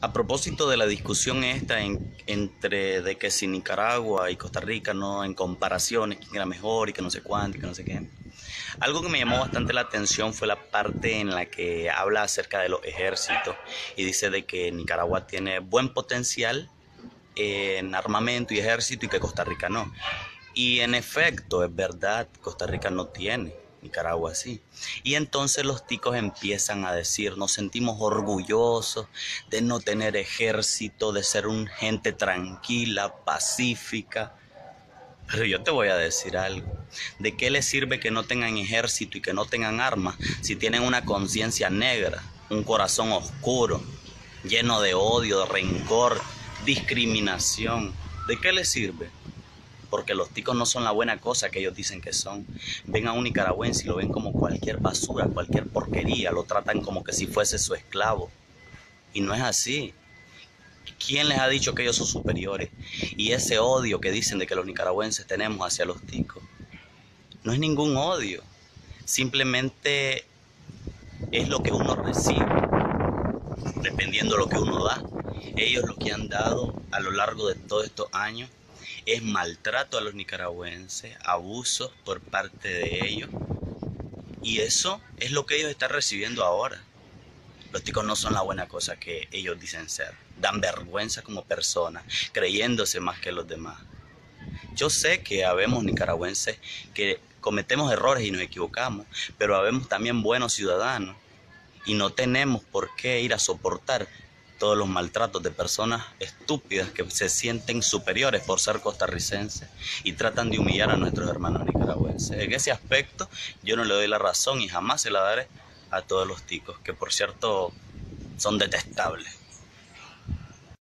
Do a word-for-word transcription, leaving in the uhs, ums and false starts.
A propósito de la discusión esta en- entre de que si Nicaragua y Costa Rica no en comparaciones, quién era mejor y que no sé cuánto y que no sé qué. Algo que me llamó bastante la atención fue la parte en la que habla acerca de los ejércitos y dice de que Nicaragua tiene buen potencial en armamento y ejército y que Costa Rica no. Y en efecto, es verdad, Costa Rica no tiene, Nicaragua sí. Y entonces los ticos empiezan a decir, nos sentimos orgullosos de no tener ejército, de ser una gente tranquila, pacífica. Pero yo te voy a decir algo. ¿De qué les sirve que no tengan ejército y que no tengan armas si tienen una conciencia negra, un corazón oscuro, lleno de odio, de rencor, discriminación? ¿De qué les sirve? Porque los ticos no son la buena cosa que ellos dicen que son. Ven a un nicaragüense y lo ven como cualquier basura, cualquier porquería, lo tratan como que si fuese su esclavo. Y no es así. ¿Quién les ha dicho que ellos son superiores? Y ese odio que dicen de que los nicaragüenses tenemos hacia los ticos, no es ningún odio. Simplemente es lo que uno recibe, dependiendo de lo que uno da. Ellos lo que han dado a lo largo de todos estos años es maltrato a los nicaragüenses, abusos por parte de ellos. Y eso es lo que ellos están recibiendo ahora. Los ticos no son la buena cosa que ellos dicen ser. Dan vergüenza como personas, creyéndose más que los demás. Yo sé que habemos nicaragüenses que cometemos errores y nos equivocamos, pero habemos también buenos ciudadanos y no tenemos por qué ir a soportar todos los maltratos de personas estúpidas que se sienten superiores por ser costarricenses y tratan de humillar a nuestros hermanos nicaragüenses. En ese aspecto yo no le doy la razón y jamás se la daré a todos los ticos, que por cierto son detestables.